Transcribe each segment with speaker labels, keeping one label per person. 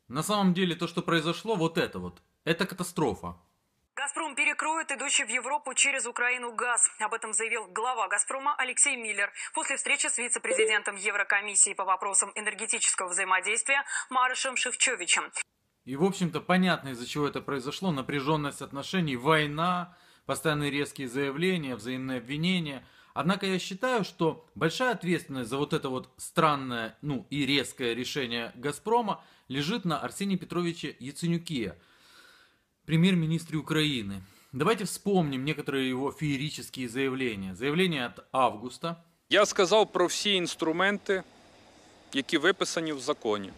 Speaker 1: На самом деле то, что произошло, это катастрофа.
Speaker 2: «Газпром» перекроет идущий в Европу через Украину газ. Об этом заявил глава «Газпрома» Алексей Миллер после встречи с вице-президентом Еврокомиссии по вопросам энергетического взаимодействия Марошем Шефчовичем.
Speaker 1: И, в общем-то, понятно, из-за чего это произошло. Напряженность отношений, война, постоянные резкие заявления, взаимные обвинения. Однако я считаю, что большая ответственность за вот это вот странное, и резкое решение «Газпрома» лежит на Арсении Петровиче Яценюке, премьер-министре Украины. Давайте вспомним некоторые его феерические заявления. Заявление от августа.
Speaker 3: Я сказав про всі інструменти, які виписані в законі.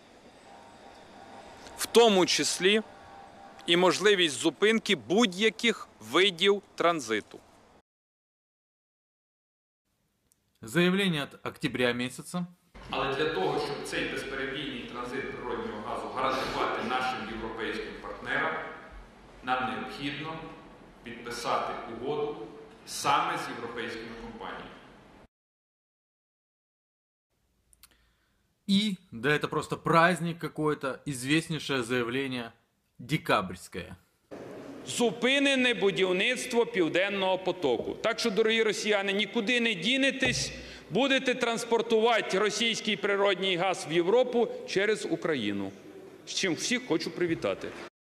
Speaker 3: В тому числі і можливість зупинки будь-яких видів транзиту.
Speaker 1: Заявление от октября месяца.
Speaker 4: Але для того, щоб цей безперебійний транзит природнього газу гарантувати нашим європейським партнерам, нам необхідно підписати угоду саме з європейськими компаніями.
Speaker 1: И, да это просто праздник какой-то, известнейшее заявление декабрьское.
Speaker 3: Зупинене будівництво Південного потоку. Так що, дорогі росіяни, нікуди не дінетесь, будете транспортувати російський природний газ в Європу через Україну. З чим всіх хочу привітати.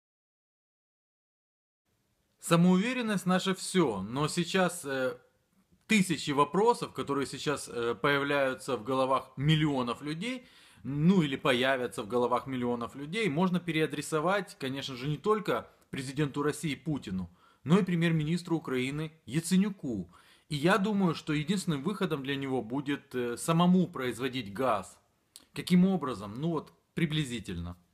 Speaker 1: Самоуверенность наша все, но сейчас тысячи вопросов, которые сейчас появляются в головах миллионов людей, или появятся в головах миллионов людей, можно переадресовать, конечно же, не только президенту России Путину, но и премьер-министру Украины Яценюку. И я думаю, что единственным выходом для него будет самому производить газ. Каким образом? Приблизительно.